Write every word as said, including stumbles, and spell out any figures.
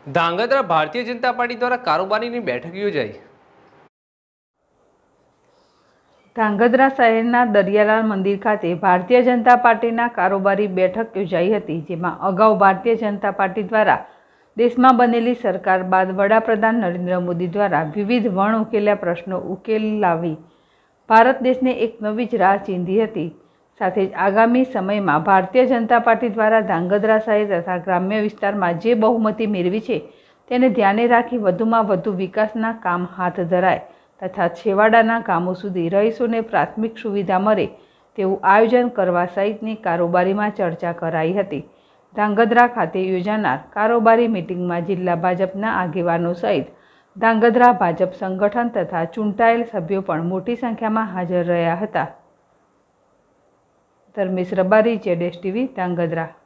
Dhrangadhra Bharatiya Janata party દ્વારા કારોબારીની બેઠક યોજાઈ। ધાંગધ્રા શહેરના દરિયાલાલ મંદિર ખાતે ભારતીય જનતા પાર્ટીના કારોબારી બેઠક યોજાઈ હતી, જેમાં અગાઉ ભારતીય જનતા પાર્ટી દ્વારા દેશમાં બનેલી સરકાર બાદ વડાપ્રધાન નરેન્દ્ર મોદી દ્વારા વિવિધ વણ ઉકેલ્યા પ્રશ્નો ઉકેલ લાવી ભારત દેશને એક નવી જ રાહ ચીંધી હતી। સાથે જ આગામી સમયમાં ભારતીય જનતા પાર્ટી દ્વારા ધાંગધ્રા શહેર તથા ગ્રામ્ય વિસ્તારમાં જે બહુમતી મેળવી છે તેને ધ્યાને રાખી વધુમાં વધુ વિકાસના કામ હાથ ધરાય તથા છેવાડાના ગામો સુધી રહીશોને પ્રાથમિક સુવિધા મળે તેવું આયોજન કરવા સહિતની કારોબારીમાં ચર્ચા કરાઈ હતી। ધાંગધ્રા ખાતે યોજાનાર કારોબારી મિટિંગમાં જિલ્લા ભાજપના આગેવાનો સહિત ધાંગધ્રા ભાજપ સંગઠન તથા ચૂંટાયેલ સભ્યો પણ મોટી સંખ્યામાં હાજર રહ્યા હતા। ધર્મેશ રબારી, જેડેશ ટીવી, ધાંગધ્રા।